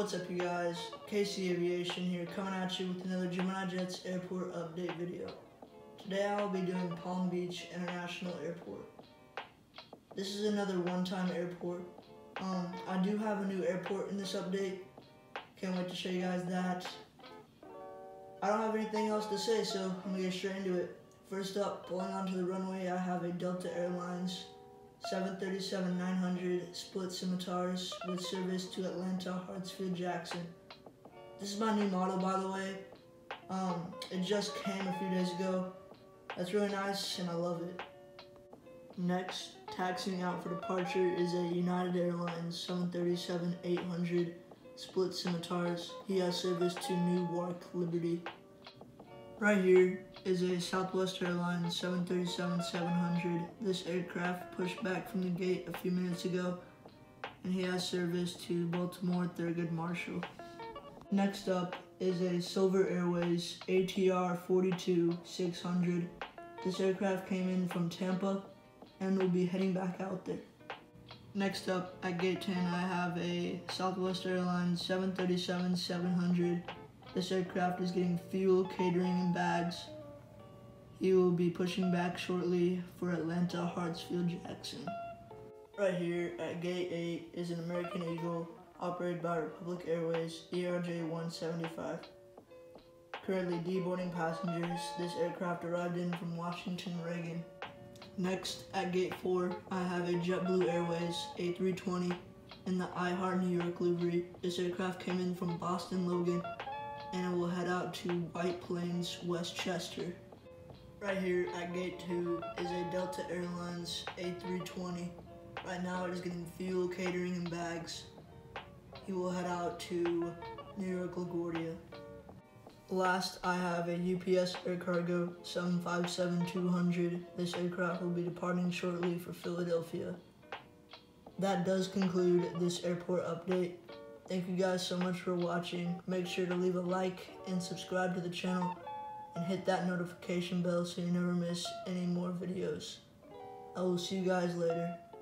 What's up, you guys? KC Aviation here, coming at you with another Gemini Jets airport update video. Today I will be doing Palm Beach International Airport. This is another one-time airport. I do have a new airport in this update. Can't wait to show you guys that. I don't have anything else to say, so I'm gonna get straight into it. First up, pulling onto the runway, I have a Delta Airlines 737-900 split scimitars with service to Atlanta, Hartsfield, Jackson. This is my new model, by the way. It just came a few days ago. That's really nice and I love it. Next, taxiing out for departure is a United Airlines 737-800 split scimitars. He has service to Newark, Liberty. Right here is a Southwest Airlines 737-700. This aircraft pushed back from the gate a few minutes ago, and he has service to Baltimore, Thurgood Marshall. Next up is a Silver Airways ATR 42-600. This aircraft came in from Tampa and will be heading back out there. Next up at gate 10, I have a Southwest Airlines 737-700. This aircraft is getting fuel, catering, and bags. He will be pushing back shortly for Atlanta, Hartsfield, Jackson. Right here at gate 8 is an American Eagle operated by Republic Airways ERJ 175. Currently deboarding passengers. This aircraft arrived in from Washington Reagan. Next at gate 4, I have a JetBlue Airways A320 in the I Heart New York livery. This aircraft came in from Boston Logan, and it will head out to White Plains, Westchester. Right here at gate 2 is a Delta Airlines A320. Right now it is getting fuel, catering, and bags. He will head out to New York LaGuardia. Last, I have a UPS Air Cargo 757-200. This aircraft will be departing shortly for Philadelphia. That does conclude this airport update. Thank you guys so much for watching. Make sure to leave a like and subscribe to the channel and hit that notification bell so you never miss any more videos. I will see you guys later.